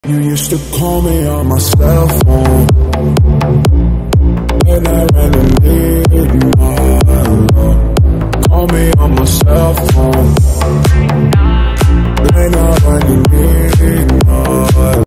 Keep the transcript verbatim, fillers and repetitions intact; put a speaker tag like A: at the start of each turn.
A: You used to call me on my cell phone, and I randomly ignored. Call me on my cell phone.